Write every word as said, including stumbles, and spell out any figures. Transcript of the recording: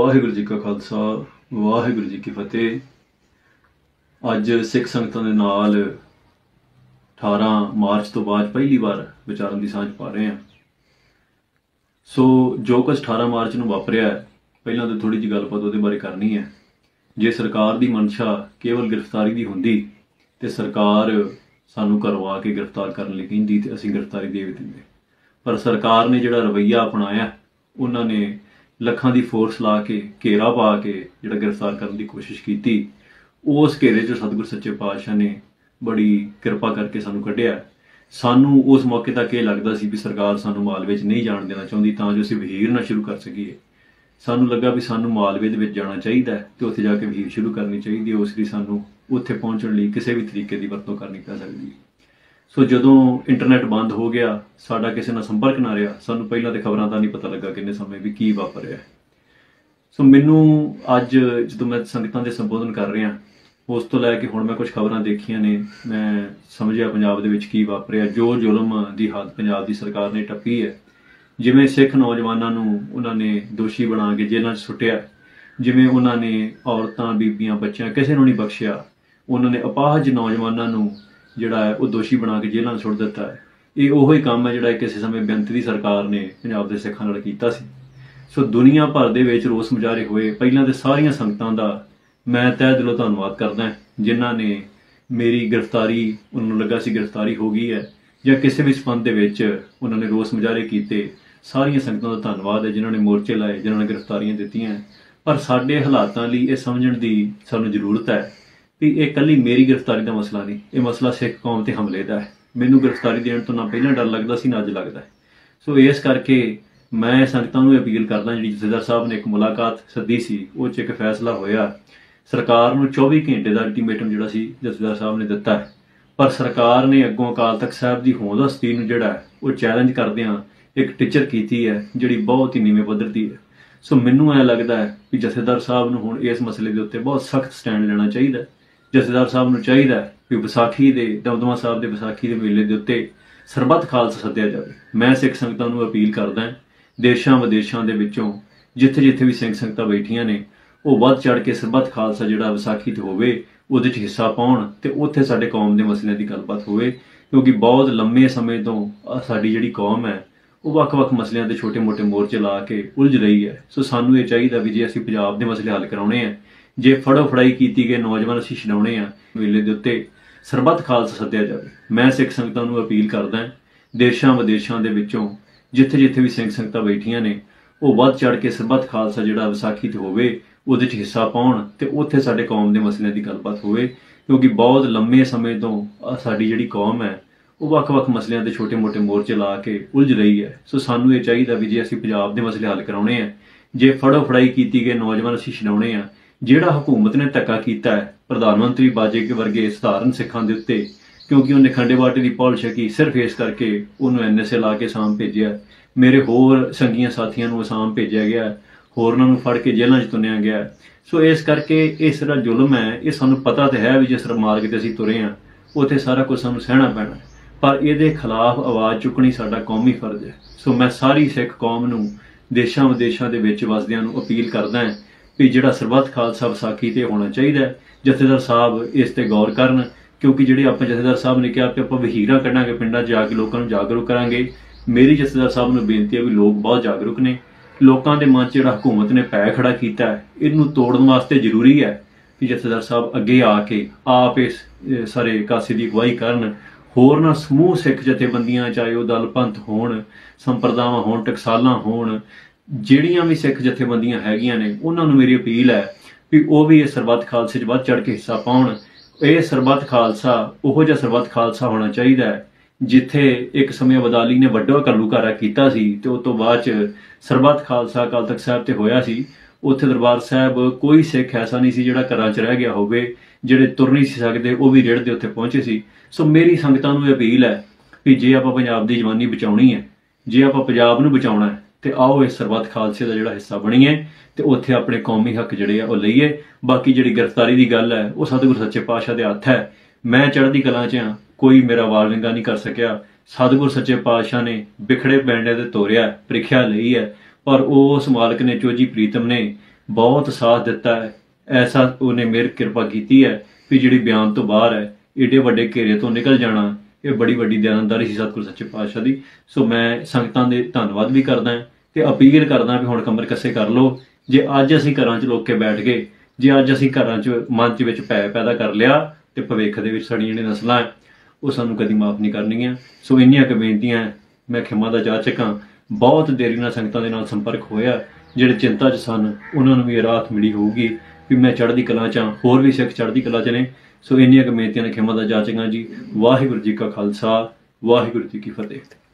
वाहिगुरू जी का खालसा वाहिगुरू जी की फतेह। अज सिख संगतां दे नाल अठारह मार्च तो बाद पहली बार विचारन की सांझ पा रहे हैं। सो जो कुछ अठारह मार्च नूं वापरिया पहलां तो थोड़ी जी गलबात उहदे बारे करनी है। जे सरकार की मंशा केवल गिरफ्तारी की हुंदी तो सरकार सानू घरों आके गिरफ्तार करने लई कहिंदी ते असीं गिरफ्तारी दे दिंदे, पर सरकार ने जिहड़ा रवैया अपनाया उन्होंने लखां की फोर्स ला के घेरा पा के जिहड़ा गिरफ्तार करने की कोशिश की। उस घेरे च सतगुर सच्चे पातशाह ने बड़ी किरपा करके सानू कढ़िया। सानू उस मौके तक ये लगता सी भी सरकार सानू मालवे च नहीं जाण देना चाहती तां जो असीं वहीर ना शुरू कर सकीए। सानू लगा भी सानू मालवे दे विच जाना चाहिए तो उत्थे जाके वहीर शुरू करनी चाहिए, उस लई सानू उत्थे पहुंचण लई किसी भी तरीके की वरतों करनी पै सकदी। सो जदों इंटरनेट बंद हो गया, साडा किसी नाल संपर्क ना रहा, सानू पहलां तो खबरां दा नहीं पता लगा किन्ने समय भी की वापरिया। सो मैनू अज जदों मैं संगतां दे संबोधन कर रहा उस तो लैके हुण मैं कुछ खबरां देखियां ने, मैं समझिया पंजाब दे विच की वापरिया। जो जुल्म दी हद पंजाब दी सरकार ने टप्पी है, जिवें सिख नौजवानों नूं उन्हां ने दोषी बना के जेलां च सुट्टिया, जिवें उन्हां ने औरतां बीबियां बच्चियां किसी नूं नहीं बख्शिया, उन्हां ने अपाहज नौजवानों नूं जिहड़ा है वो दोषी बना के जेलां सुट दिता है। ये उही काम है जिहड़ा किसी समय बेअंत दी सरकार ने पंजाब दे सिखां नाल कीता सी। सो दुनिया भर दे विच रोस मुजाहरे होए। पहिलां ते सारियां संगतां दा मैं तह दिलों धन्नवाद करदा जिन्हां ने मेरी गिरफ्तारी उन्होंने लगा सी गिरफ्तारी हो गई है या किसी भी संबंध दे विच उन्होंने रोस मुजाहरे कीते। सारियां संगतां दा धन्नवाद है जिन्होंने मोर्चे लाए, जिन्होंने गिरफ्तारियां दित्तियां। पर साडे हालातां लई इह समझण दी सानूं जरूरत है भी ये कल्ली मेरी गिरफ्तारी का मसला नहीं, ये मसला सिख कौम ते हमले का है। मैनूं गिरफ्तारी देण तो ना पहलां डर लगदा सी ना अज लगदा है। सो इस करके मैं संगतां नूं अपील करदा, जिहड़ी जथेदार साहब ने एक मुलाकात सद्दी सी उह च एक फैसला होया। सरकार नूं चौबी घंटे का अल्टीमेटम जिहड़ा सी जथेदार साहब ने दिता है, पर सरकार ने अग्गों अकाल तख्त साहब की होंद हस्ती नूं जिहड़ा वो चैलेंज करदिआं एक टिचर कीती है जिहड़ी बहुत ही नीवें पद्धर दी है। सो मैनूं ऐ लगदा है कि जथेदार साहब नूं हुण इस मसले के उत्ते बहुत सख्त स्टैंड लेना चाहिए। जथेदार साहब नूं चाहिए भी विसाखी दे दमदमा साहब के विसाखी के मेले के उत्ते सरबत खालसा सद्दिया जाए। मैं सिख संगतां नूं अपील करदा देशां विदेशां दे विचों जिथे जिथे भी सिख संगतां बैठियां ने वो वध चढ़ के सरबत खालसा जिहड़ा विसाखी ते होवे उहदे च हिस्सा पाउण ते उत्थे साडे कौम दे मसलिਆਂ ਦੀ गलबात होवे, क्योंकि बहुत लंबे समय तो साडी जिहड़ी कौम है वो ਵੱਖ-ਵੱਖ मसलिਆਂ ਦੇ छोटे मोटे मोर्चे ला के उलझ रही है। सो सानू ये चाहिए भी जे असीं पंजाब दे मसले हल कराउणे आ, जे फड़ो फड़ाई कीती गए नौजवान असीं छडाउणे आ, मेले दे उत्ते सरबत खालसा सद्दिया जावे। मैं सिख संगतां नूं अपील करदा देशां विदेशां दे विचों जिथे जिथे भी सिख संगतां बैठियां ने वो वध चढ़ के सरबत खालसा जिहड़ा विसाखी ते होवे उहदे च हिस्सा पाउण ते उत्थे साडे कौम दे मसलिਆਂ ਦੀ गलबात होवे, क्योंकि बहुत लंबे समय तो साडी जिहड़ी कौम है वो ਵੱਖ-ਵੱਖ मसलिਆਂ ਦੇ छोटे मोटे मोर्चे ला के उलझ रही है। सो सानू ये चाहिए भी जे असीं पंजाब दे मसले हल कराउणे आ, जे फड़ो फड़ाई कीती गए नौजवान असीं छडाउणे आ, जिहड़ा हुकूमत ने धक्का कीता है प्रधानमंत्री बाजे के वर्गे सधारण सिखां दे उत्ते, क्योंकि उन्हें खंडे बाटे की पॉल छकी सिर्फ इस करके उन्होंने एन एस ए ला के असाम भेजिया। मेरे होर संगीਆਂ साथियों को असाम भेजा गया, होरनां नूं फड़ के जेलों च तुनिया गया। सो इस करके इस तरह जुल्म है, ये सानू पता तो है भी जिस मार्ग ते असीं तुरे हाँ उत्थे सारा कुछ सानू सहना पैना, पर इहदे खिलाफ आवाज़ चुकनी साडा कौमी फर्ज है। सो मैं सारी सिख कौम नूं देशां विदेशां दे विच वसदिआं नूं अपील करदा भी जिहड़ा सरबत खालसा विसाखी ते होना चाहिए। जथेदार साहब इस ते गौर करन, क्योंकि जिहड़े आपां जथेदार साहब ने कहा कि आपां वहीरां कढांगे, पिंडां च जाके लोकां नूं जागरूक करांगे। मेरी जथेदार साहब नूं बेनती है भी लोग बहुत जागरूक ने, लोगों के मन च जिहड़ा हुकूमत ने पै खड़ा किया है इनू तोड़न वास्ते जरूरी है कि जथेदार साहब अगे आके आप इस सारे कासे की अगवाई करन। होरना समूह सिख जथेबंदियां चाहे वो दल पंथ होण, संप्रदावां होण, टकसालां होण, जिहड़ियां भी सिख जथेबंदियां हैगियां ने उन्हां नूं मेरी अपील है भी वो भी इस सरबत खालसे च वध चढ़ के हिस्सा पाउण। यह सरबत खालसा उहो जिहा सरबत खालसा होना चाहिए है जिथे एक समय अबदाली ने वड्डा घल्लूघारा कीता सी ते उस तो बाद च सरबत खालसा अकाल तख्त साहब ते होया सी। उत्थे दरबार साहब कोई सिख ऐसा नहीं सी जिहड़ा घरां च रह गया होवे, जिहड़े तुर नहीं सी सकदे वो भी रेड़दे उत्थे पहुंचे सी। सो मेरी संगतां नूं अपील है कि जे आपां पंजाब दी जवानी बचाउणी है, जे आपां पंजाब नूं बचाउणा है ते आओ इस सरबत खालसे दा जिहड़ा हिस्सा बणीए ते उत्थे अपने कौमी हक जिहड़े आ ओह लईए। बाकी जिहड़ी गिरफ्तारी दी गल है वो सतगुर सच्चे पातशाह दे हत्थ है। मैं चढ़दी कलां च हां, कोई मेरा वाल विंगा नहीं कर सकिया। सतगुर सच्चे पातशाह ने बिखड़े पैंडे ते तोरिया, प्रीख्या लई है, पर उस मालक ने चोजी प्रीतम ने बहुत साथ दिता है। ऐसा उन्हें मेहर किरपा की है भी जिहड़ी बयान तो बाहर है, एडे वड्डे घेरे तो निकल जाना, ये बड़ी वड्डी दयानतदारी सी सतगुरु सच्चे पातशाह दी। सो मैं संगतां दे धन्नवाद भी करदा ते अपील करदा भी हुण कमर कसे कर लो। जे अज असीं घरां च लोक के बैठ गए, जे अज असीं घरां च मन च विच भै पैदा कर लिया ते भविख दे विच साडीਆਂ ਜਿਹੜੀਆਂ नस्लां है वो सानू कदी माफ़ नहीं करनियां। सो इन्नियां क बेनतियां, मैं खिमा दा जाचक हाँ। बहुत देरी नाल संगतां दे नाल संपर्क होया, ਜਿਹੜੇ चिंता च सन उन्हां नूं भी राहत मिली होगी भी मैं चढ़दी कला च हाँ, होर भी सिख चढ़दी कला च ने। सो इन्नियां क बेनतियां ने खिमा दा जाचक हाँ जी। वाहिगुरू जी का खालसा, वाहिगुरू जी की फतेह।